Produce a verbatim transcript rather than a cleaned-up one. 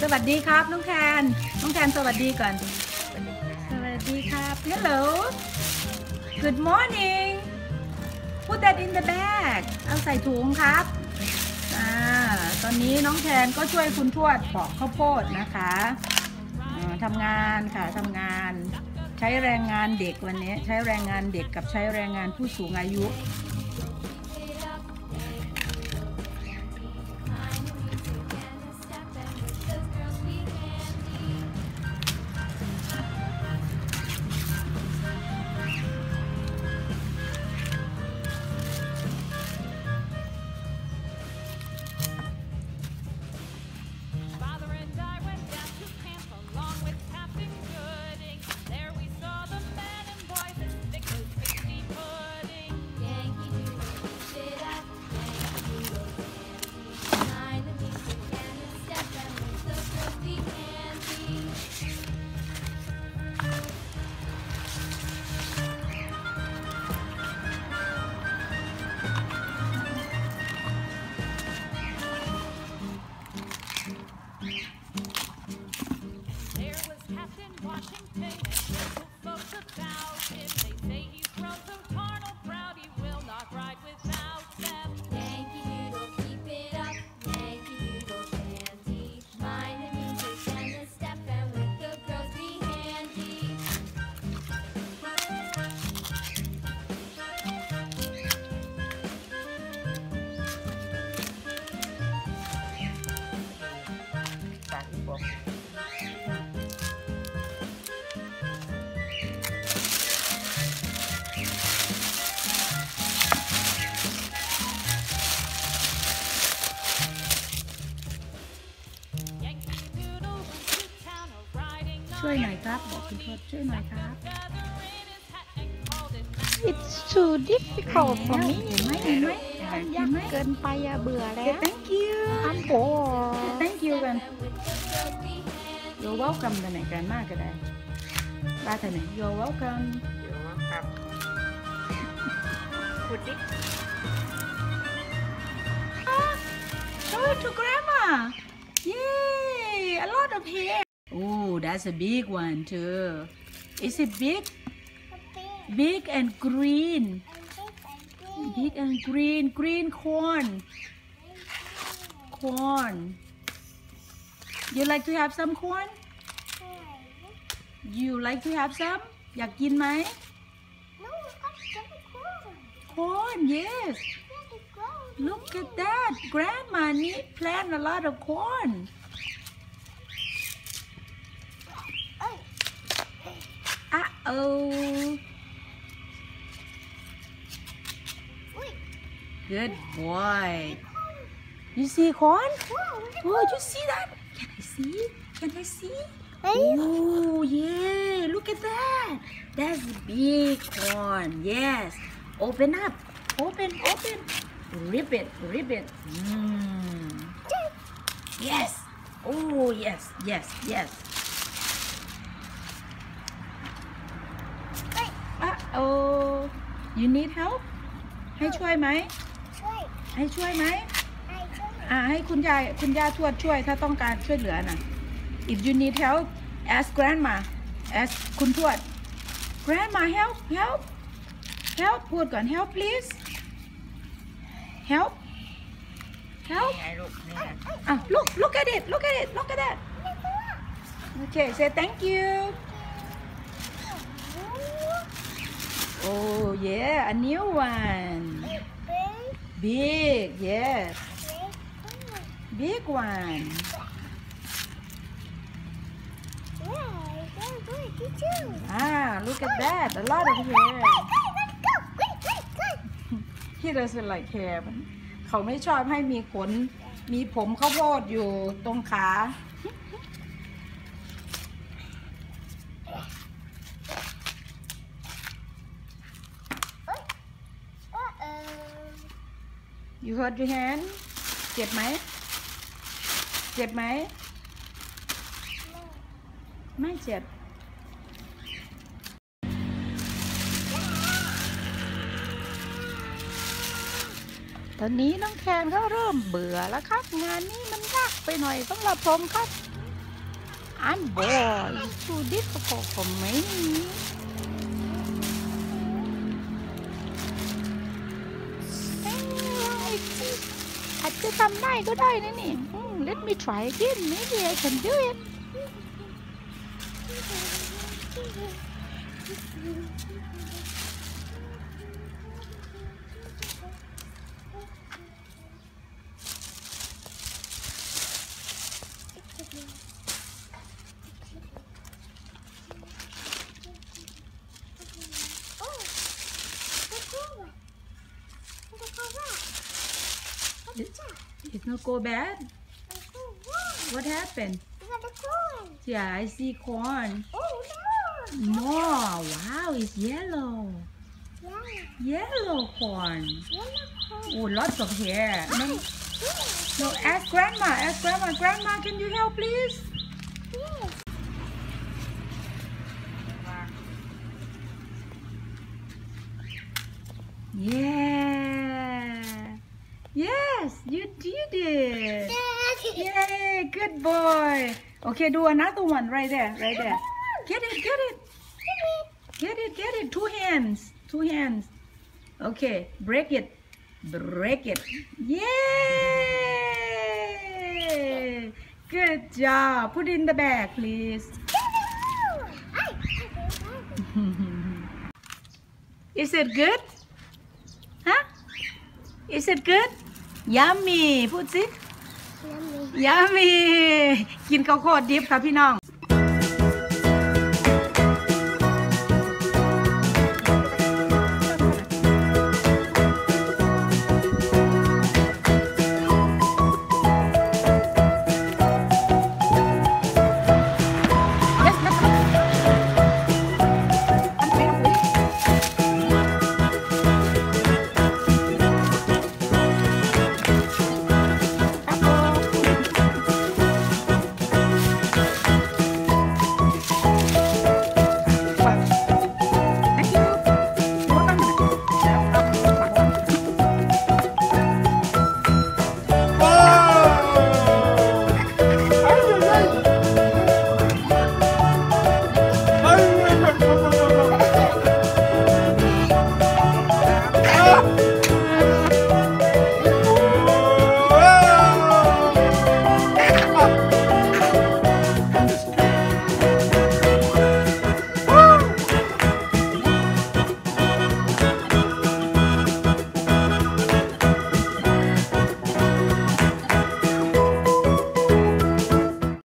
วัสดีครับน้องแทนน้องแทนสวัสดีก่อนสวัสดีครับ Hello Good morning Put that in the bag เอาใส่ถุงครับอ่าตอนนี้น้องแทนก็ช่วยคุณทวดปอกข้าวโพดนะคะทำงานค่ะทำงานใช้แรงงานเด็กวันนี้ใช้แรงงานเด็กกับใช้แรงงานผู้สูงอายุช่วยหน่อยครับบอกคุณทวดช่วยหน่อยครับ It's too difficult for me เห็นไหมเห็นไหมมันยากเกินไปอะเบื่อแล้ว Thank you I'm bored Thank you กัน You're welcome กันไหนกันมากก็ได้บ้าเธอไหน You're welcome You're welcome พูดดิ Show it to grandma Yay a lot of hair Oh that's a big one too Is it big Big and green Big and green green corn corn You like to have some corn You like to have some อยากกินไหม Corn yes Look at that Grandma need plant a lot of corn Uh-oh Good boy You see corn? Oh, you see that? Can I see? Can I see? Oh, yeah. Look at that. That's big corn. Yes. Open up. Open, open. Rip it, rip it. Mm. Yes. Oh, yes, yes, yes. Uh-oh. You need help? ให้ช่วยไหม ให้ช่วยไหมอ่าให้คุณยายคุณย่าทวดช่วยถ้าต้องการช่วยเหลือนะ If you need help ask grandma ask คุณทวด Grandma help help help พูดก่อน help please help help ไงลูกนี่นะอ่ะ look look at it look at it look at that Okay say thank you Oh yeah a new one Big yes Big one. Ah, look at that. A lot of hair. He doesn't like hair. เขาไม่ชอบให้มีขน มีผมข้าวโพดอยู่ตรงขา You hurt your hand? เจ็บไหม เจ็บไหม ไม่เจ็บตอนนี้น้องแคนก็เริ่มเบื่อแล้วครับงานนี้มันยากไปหน่อยสำหรับผมครับ I'm bored. It's too difficult for me. เอ้ยอาจจะทำได้ก็ได้นะนี่ Hmm, let me try again. Maybe I can do it. It's not go bad. What happened? Yeah, I see corn. More. Wow, it's yellow. Yellow corn. Oh, lots of hair. No, no, ask grandma. Ask grandma. Grandma, can you help, please? Yeah. Yes, you did it. Yay, good boy. Okay, do another one right there, right there. Get it, get it. Get it, get it. Two hands, two hands. Okay, break it. Break it. Yay! Good job. Put it in the bag, please. Is it good? Huh? Is it good? Yummy. พูดสิ Yummy กินข้าวโพดดิบค่ะพี่น้อง